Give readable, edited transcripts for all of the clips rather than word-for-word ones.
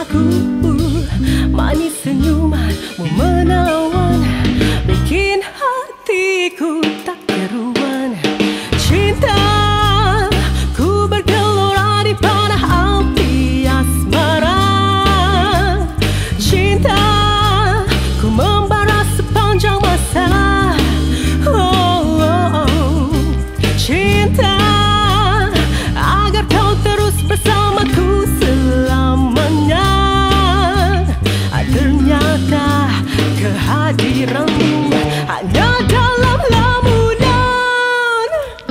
bersamaku. Manis senyumanmu menawan, bikin hatiku tak keruan. Cinta ku bergelora di panah api asmara. Cinta ku membara sepanjang masa. Cinta agar kau terus bersamaku selamanya. Ternyata kehadiranmu hanya dalam lamunan.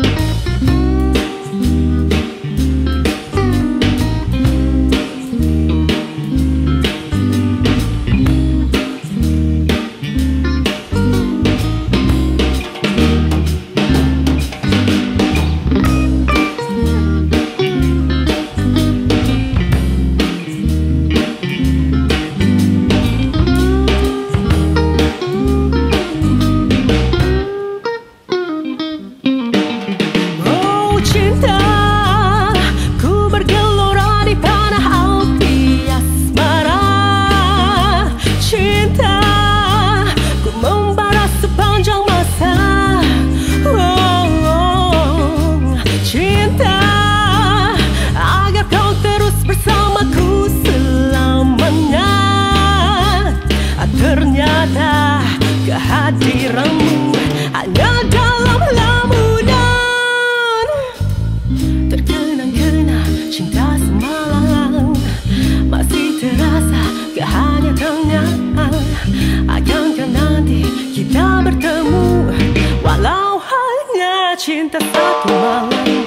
Ternyata kehadiranmu hanya dalam lamunan. Terkenang-kenang cinta semalam, masih terasa kehangatannya. Akankah nanti kita bertemu, walau hanya cinta satu malam.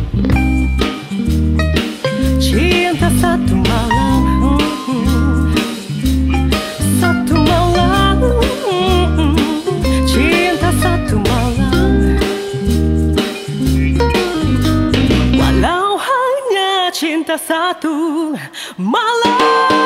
Cinta satu malam, satu malam, cinta satu malam, walau hanya cinta satu malam.